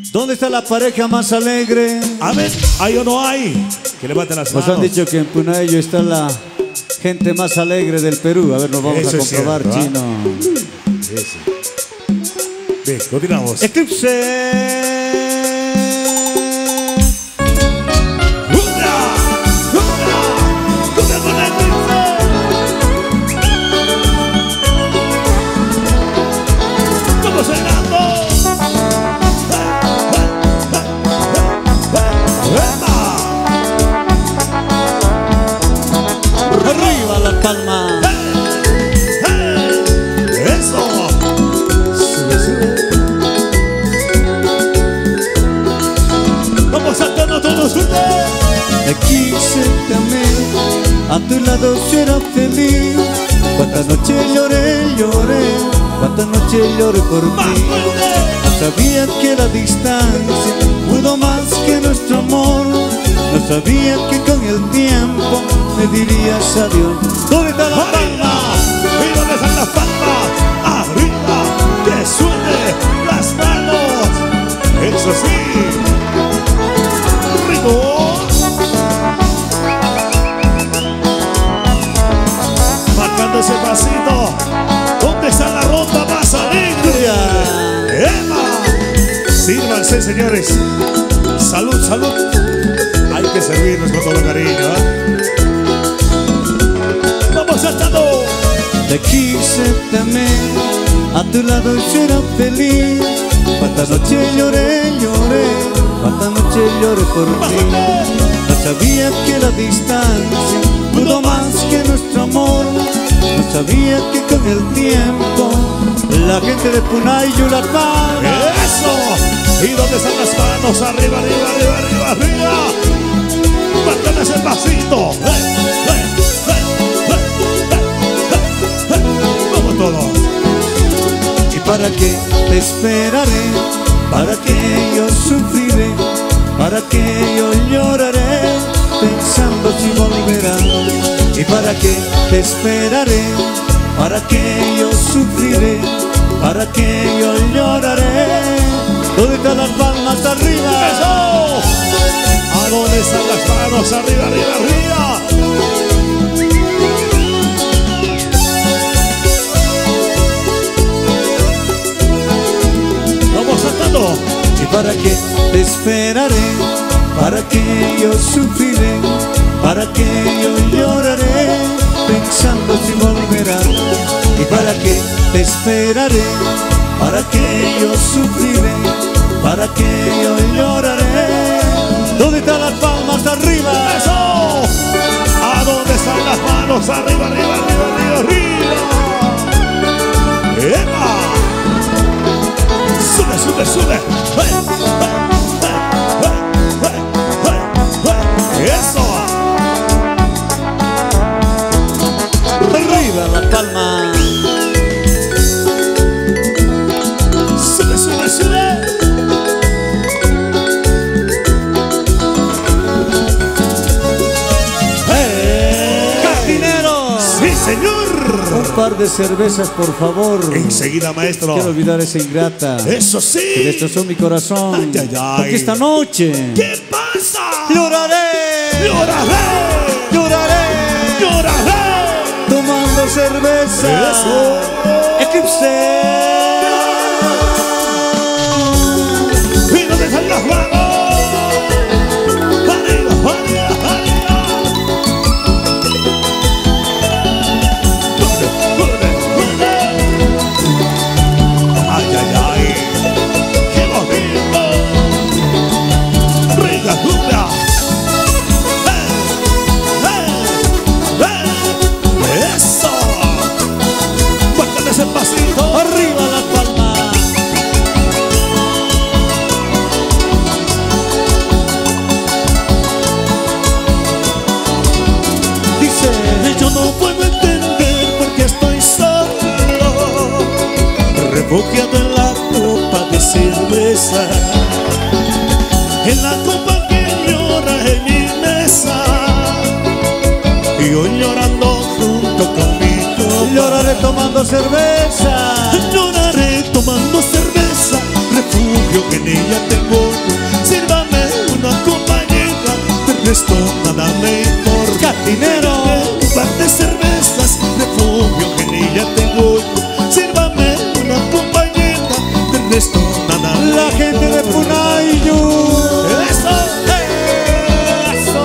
¿Dónde está la pareja más alegre? A ver, ¿hay o no hay? Que levanten las manos. Nos han dicho que en Punaello está la gente más alegre del Perú. A ver, nos vamos Eso a es comprobar, cierto, Chino. Eso. Bien, continuamos. Eclipse. Arriba la palma. Eso. Sube, sube. Vamos saltando todos juntos. Te quise, te amé, a tu lado yo era feliz. Cuántas noches lloré, lloré, cuántas noches lloré por ti. No sabía que la distancia pudo más que nuestro amor. No sabía que con el tiempo me dirías adiós. ¿Dónde está la palma? ¿Y dónde están las palmas? Arriba, que suene las manos. Eso sí. Rico. Marcando ese pasito. ¿Dónde está la ronda más alegre? ¡Eva! Sírvanse, señores. Salud, salud. Hay que servirnos con todo cariño, ¿eh? ¡Vamos saltando! Te quise, te amé, a tu lado yo era feliz. Cuántas noches lloré, lloré, cuántas noches lloré por ti. No sabía que la distancia pudo más que nuestro amor. No sabía que con el tiempo la gente de Punaello la paga. ¡Eso! ¿Y dónde están las manos? Arriba, arriba, arriba, arriba, arriba. Marcan ese pasito. Vamos todos. ¿Y para qué te esperaré? ¿Para qué yo sufriré? ¿Para qué yo lloraré? Pensando si volverás. ¿Y para qué te esperaré? ¿Para qué yo sufriré? ¿Para qué yo lloraré? ¿Dónde están las palmas arriba? ¡Eso! ¿A dónde están las manos? Arriba, arriba, arriba. Vamos saltando. ¿Y para qué te esperaré? ¿Para qué yo sufriré? ¿Para qué yo lloraré? Pensando si volverás. ¿Y para qué te esperaré? ¿Para qué yo sufriré? ¿Para qué yo lloraré? ¿Dónde están las palmas arriba? ¡Eso! ¿A dónde están las manos? Arriba, arriba, arriba, arriba, arriba. ¡Epa! Sube, sube, sube. ¡Eso! Arriba la palma. Sube, sube, sube. ¡Sí, señor! Un par de cervezas, por favor. Enseguida, maestro. Quiero olvidar esa ingrata ¡Eso sí! que destrozó mi corazón. Ay, ay, ay. Porque esta noche ¿Qué pasa? lloraré, ¡Lloraré! lloraré, ¡Lloraré! tomando cerveza. ¡Eso! Eclipse. ¿Y dónde están las manos? ¡Arriba, arriba, arriba! ¡Ay, ay, ay! ¡Qué bonito! ¡Rica cumbia! ¡Eso! ¡Cuéntame ese pasito! Arriba la palma. Dice: Yo no puedo entender por qué estoy solo, refugiado en la copa de cerveza, en la copa que llora en mi mesa, y yo llorando junto con mi copa. lloraré tomando cerveza. Lloraré tomando cerveza, refugio que en ella ella tengo. Sírvame una copa llena, del resto nada me importa. Cantinero, un par de cervezas, refugio que en ella tengo. Sírvame una copa llena, del resto nada me la gente de Punayu. ¡Eso! ¡Eso!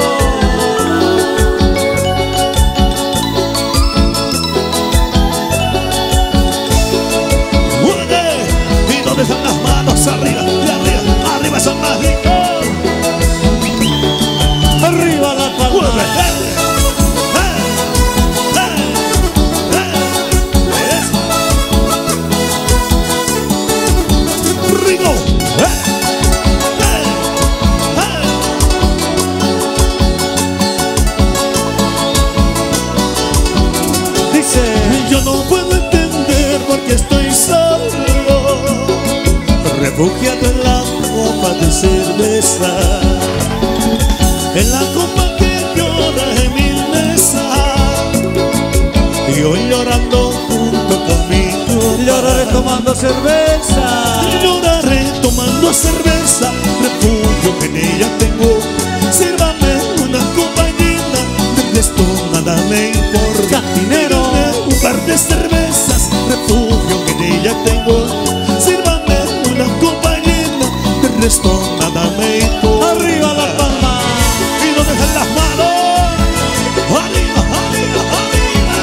¿Y dónde están las manos? Arriba, arriba, arriba son más ricos. Arriba la palma. Rico. Dice, yo no puedo entender por qué estoy solo, refugiado en la copa de cerveza, en la copa que llora en mi mesa, y hoy llorando junto conmigo. lloraré tomando cerveza. Lloraré tomando cerveza, refugio que en ella tengo. Sírvame una copa llena, del resto nada me importa. Cantinero, Un par de cervezas, refugio que en ella tengo. Sírvame una copa llena, del resto nada me importa. arriba la palma. ¿Y dónde están las manos? ¡Arriba, arriba, arriba!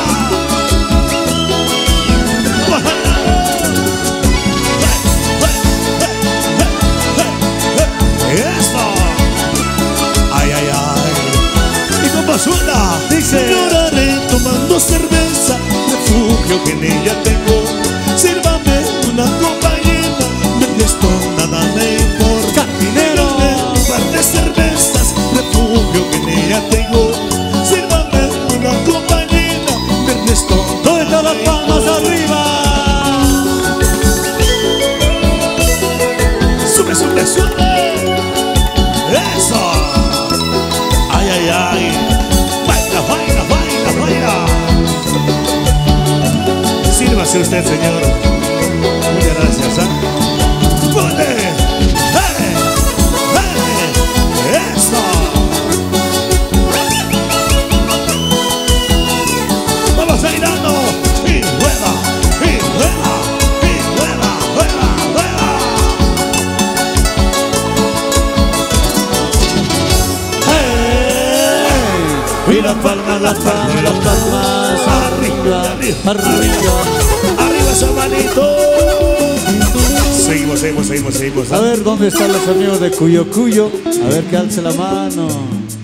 ¡Eso! ¡Ay, ay, ay! ¿Y cómo suena? Dice, Lloraré tomando cerveza, refugio que en ella tengo. Sírvame una copa llena, del resto nada me importa. cantinero, Un par de cervezas, refugio que en ella tengo. Sírvame una copa llena, del resto ¿dónde están las palmas arriba? Sube, sube, sube. Eso. Ay, ay, ay. Baila, baila, baila, baila. Sírvase usted, señor. Muchas gracias, ¿ah? ¡Ponte! ¡Hey! ¡Hey! ¡Eso! Vamos bailando. Y rueda, y rueda, y rueda, rueda, rueda. ¡Hey! Y las palmas, las palmas, las palmas. Arriba, arriba. Arriba esa manito. Seguimos. A ver, ¿dónde están los amigos de Cuyo Cuyo? A ver que alce la mano.